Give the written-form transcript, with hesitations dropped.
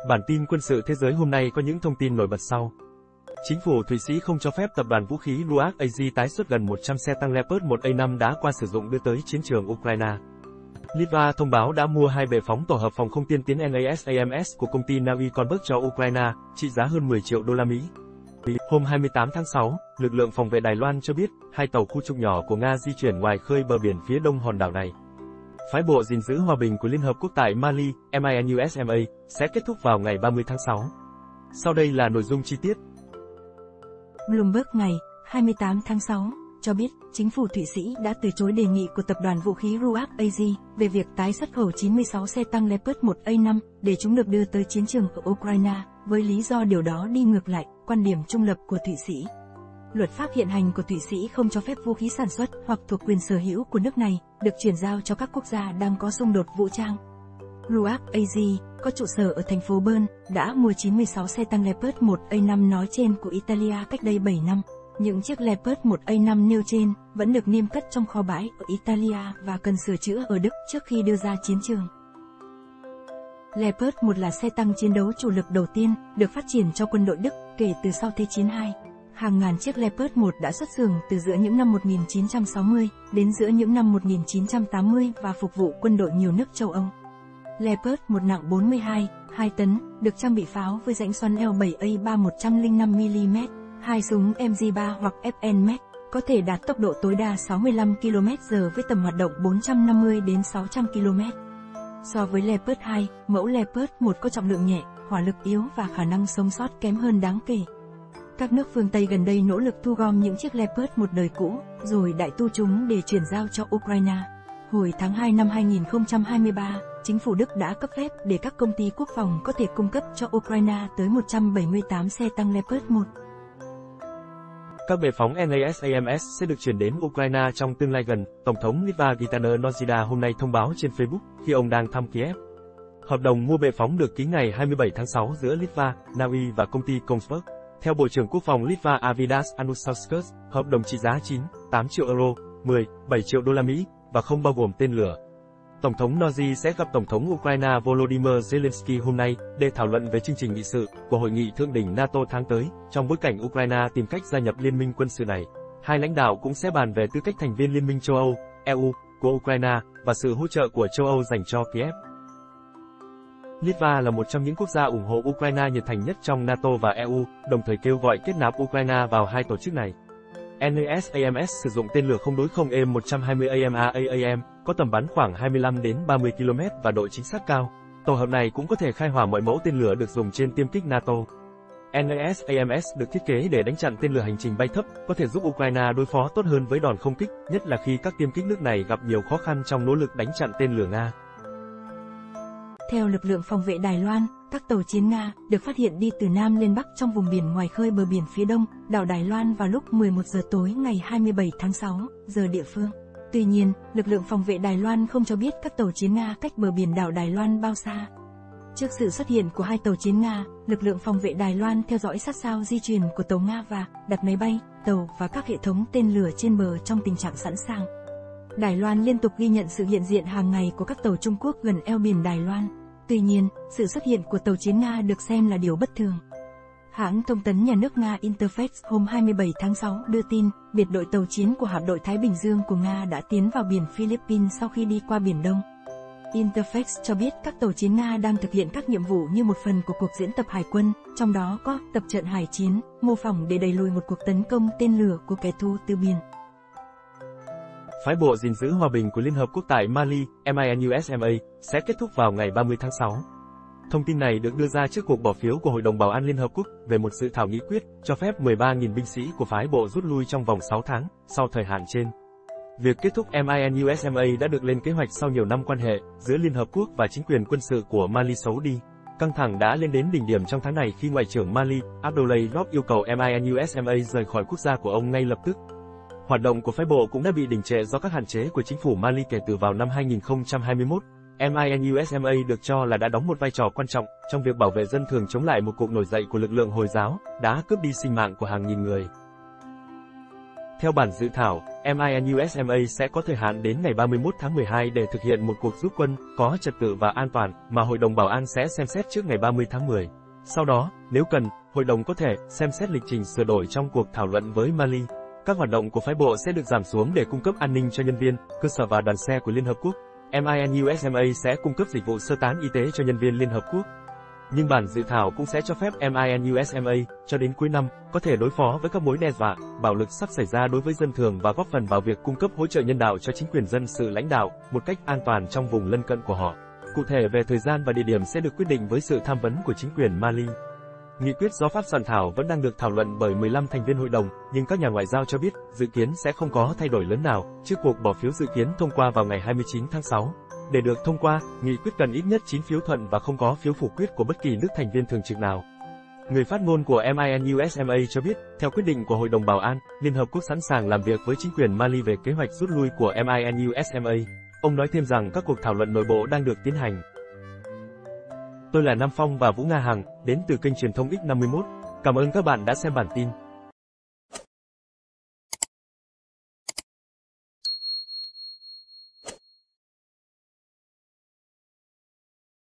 Bản tin quân sự thế giới hôm nay có những thông tin nổi bật sau. Chính phủ Thụy Sĩ không cho phép tập đoàn vũ khí RUAG-AZ tái xuất gần 100 xe tăng Leopard 1A5 đã qua sử dụng đưa tới chiến trường Ukraine. Litva thông báo đã mua 2 bệ phóng tổ hợp phòng không tiên tiến NASAMS của công ty Naui Conberg cho Ukraine, trị giá hơn 10 triệu đô la Mỹ. Hôm 28 tháng 6, lực lượng phòng vệ Đài Loan cho biết, 2 tàu khu trục nhỏ của Nga di chuyển ngoài khơi bờ biển phía đông hòn đảo này. Phái bộ gìn giữ hòa bình của Liên Hợp Quốc tại Mali, MINUSMA, sẽ kết thúc vào ngày 30 tháng 6. Sau đây là nội dung chi tiết. Bloomberg ngày 28 tháng 6 cho biết, chính phủ Thụy Sĩ đã từ chối đề nghị của tập đoàn vũ khí RUAG-AZ về việc tái xuất khẩu 96 xe tăng Leopard 1A5 để chúng được đưa tới chiến trường ở Ukraine, với lý do điều đó đi ngược lại quan điểm trung lập của Thụy Sĩ. Luật pháp hiện hành của Thụy Sĩ không cho phép vũ khí sản xuất hoặc thuộc quyền sở hữu của nước này được chuyển giao cho các quốc gia đang có xung đột vũ trang. RUAG-AZ có trụ sở ở thành phố Bern đã mua 96 xe tăng Leopard 1A5 nói trên của Italia cách đây 7 năm. Những chiếc Leopard 1A5 nêu trên vẫn được niêm cất trong kho bãi ở Italia và cần sửa chữa ở Đức trước khi đưa ra chiến trường. Leopard 1 là xe tăng chiến đấu chủ lực đầu tiên được phát triển cho quân đội Đức kể từ sau Thế chiến II. Hàng ngàn chiếc Leopard 1 đã xuất xưởng từ giữa những năm 1960 đến giữa những năm 1980 và phục vụ quân đội nhiều nước châu Âu. Leopard 1 nặng 42,2 tấn, được trang bị pháo với rãnh xoắn L7A3 105mm, 2 súng MG3 hoặc FNMAX, có thể đạt tốc độ tối đa 65 km/h với tầm hoạt động 450 đến 600 km. So với Leopard 2, mẫu Leopard 1 có trọng lượng nhẹ, hỏa lực yếu và khả năng sống sót kém hơn đáng kể. Các nước phương Tây gần đây nỗ lực thu gom những chiếc Leopard 1 đời cũ, rồi đại tu chúng để chuyển giao cho Ukraine. Hồi tháng 2 năm 2023, chính phủ Đức đã cấp phép để các công ty quốc phòng có thể cung cấp cho Ukraine tới 178 xe tăng Leopard 1. Các bệ phóng NASAMS sẽ được chuyển đến Ukraine trong tương lai gần, Tổng thống Litva Gitanas Nausėda hôm nay thông báo trên Facebook khi ông đang thăm Kiev. Hợp đồng mua bệ phóng được ký ngày 27 tháng 6 giữa Litva, Na Uy và công ty Kongsberg. Theo Bộ trưởng Quốc phòng Litva Arvydas Anušauskas, hợp đồng trị giá 9,8 triệu euro, 10,7 triệu đô la Mỹ và không bao gồm tên lửa. Tổng thống Nausėda sẽ gặp Tổng thống Ukraine Volodymyr Zelensky hôm nay để thảo luận về chương trình nghị sự của hội nghị thượng đỉnh NATO tháng tới, trong bối cảnh Ukraine tìm cách gia nhập liên minh quân sự này. Hai lãnh đạo cũng sẽ bàn về tư cách thành viên Liên minh châu Âu, EU, của Ukraine và sự hỗ trợ của châu Âu dành cho Kiev. Litva là một trong những quốc gia ủng hộ Ukraine nhiệt thành nhất trong NATO và EU, đồng thời kêu gọi kết nạp Ukraine vào hai tổ chức này. NASAMS sử dụng tên lửa không đối không EM-120 AMRAAM, có tầm bắn khoảng 25 đến 30 km và độ chính xác cao. Tổ hợp này cũng có thể khai hỏa mọi mẫu tên lửa được dùng trên tiêm kích NATO. NASAMS được thiết kế để đánh chặn tên lửa hành trình bay thấp, có thể giúp Ukraine đối phó tốt hơn với đòn không kích, nhất là khi các tiêm kích nước này gặp nhiều khó khăn trong nỗ lực đánh chặn tên lửa Nga. Theo lực lượng phòng vệ Đài Loan, các tàu chiến Nga được phát hiện đi từ Nam lên Bắc trong vùng biển ngoài khơi bờ biển phía đông, đảo Đài Loan vào lúc 11 giờ tối ngày 27 tháng 6, giờ địa phương. Tuy nhiên, lực lượng phòng vệ Đài Loan không cho biết các tàu chiến Nga cách bờ biển đảo Đài Loan bao xa. Trước sự xuất hiện của hai tàu chiến Nga, lực lượng phòng vệ Đài Loan theo dõi sát sao di chuyển của tàu Nga và đặt máy bay, tàu và các hệ thống tên lửa trên bờ trong tình trạng sẵn sàng. Đài Loan liên tục ghi nhận sự hiện diện hàng ngày của các tàu Trung Quốc gần eo biển Đài Loan. Tuy nhiên, sự xuất hiện của tàu chiến Nga được xem là điều bất thường. Hãng thông tấn nhà nước Nga Interfax hôm 27 tháng 6 đưa tin, biệt đội tàu chiến của hạm đội Thái Bình Dương của Nga đã tiến vào biển Philippines sau khi đi qua Biển Đông. Interfax cho biết các tàu chiến Nga đang thực hiện các nhiệm vụ như một phần của cuộc diễn tập hải quân, trong đó có tập trận hải chiến, mô phỏng để đẩy lùi một cuộc tấn công tên lửa của kẻ thù từ biển. Phái bộ gìn giữ hòa bình của Liên Hợp Quốc tại Mali, MINUSMA, sẽ kết thúc vào ngày 30 tháng 6. Thông tin này được đưa ra trước cuộc bỏ phiếu của Hội đồng Bảo an Liên Hợp Quốc về một dự thảo nghị quyết cho phép 13.000 binh sĩ của phái bộ rút lui trong vòng 6 tháng, sau thời hạn trên. Việc kết thúc MINUSMA đã được lên kế hoạch sau nhiều năm quan hệ giữa Liên Hợp Quốc và chính quyền quân sự của Mali xấu đi. Căng thẳng đã lên đến đỉnh điểm trong tháng này khi Ngoại trưởng Mali, Abdoulaye Diop yêu cầu MINUSMA rời khỏi quốc gia của ông ngay lập tức. Hoạt động của phái bộ cũng đã bị đình trệ do các hạn chế của chính phủ Mali kể từ vào năm 2021. MINUSMA được cho là đã đóng một vai trò quan trọng trong việc bảo vệ dân thường chống lại một cuộc nổi dậy của lực lượng Hồi giáo, đã cướp đi sinh mạng của hàng nghìn người. Theo bản dự thảo, MINUSMA sẽ có thời hạn đến ngày 31 tháng 12 để thực hiện một cuộc rút quân, có trật tự và an toàn, mà Hội đồng Bảo an sẽ xem xét trước ngày 30 tháng 10. Sau đó, nếu cần, Hội đồng có thể xem xét lịch trình sửa đổi trong cuộc thảo luận với Mali. Các hoạt động của phái bộ sẽ được giảm xuống để cung cấp an ninh cho nhân viên, cơ sở và đoàn xe của Liên Hợp Quốc. MINUSMA sẽ cung cấp dịch vụ sơ tán y tế cho nhân viên Liên Hợp Quốc. Nhưng bản dự thảo cũng sẽ cho phép MINUSMA, cho đến cuối năm, có thể đối phó với các mối đe dọa, bạo lực sắp xảy ra đối với dân thường và góp phần vào việc cung cấp hỗ trợ nhân đạo cho chính quyền dân sự lãnh đạo, một cách an toàn trong vùng lân cận của họ. Cụ thể về thời gian và địa điểm sẽ được quyết định với sự tham vấn của chính quyền Mali. Nghị quyết do Pháp soạn thảo vẫn đang được thảo luận bởi 15 thành viên hội đồng, nhưng các nhà ngoại giao cho biết, dự kiến sẽ không có thay đổi lớn nào, trước cuộc bỏ phiếu dự kiến thông qua vào ngày 29 tháng 6. Để được thông qua, nghị quyết cần ít nhất 9 phiếu thuận và không có phiếu phủ quyết của bất kỳ nước thành viên thường trực nào. Người phát ngôn của MINUSMA cho biết, theo quyết định của Hội đồng Bảo an, Liên Hợp Quốc sẵn sàng làm việc với chính quyền Mali về kế hoạch rút lui của MINUSMA. Ông nói thêm rằng các cuộc thảo luận nội bộ đang được tiến hành. Tôi là Nam Phong và Vũ Nga Hằng, đến từ kênh truyền thông X51. Cảm ơn các bạn đã xem bản tin.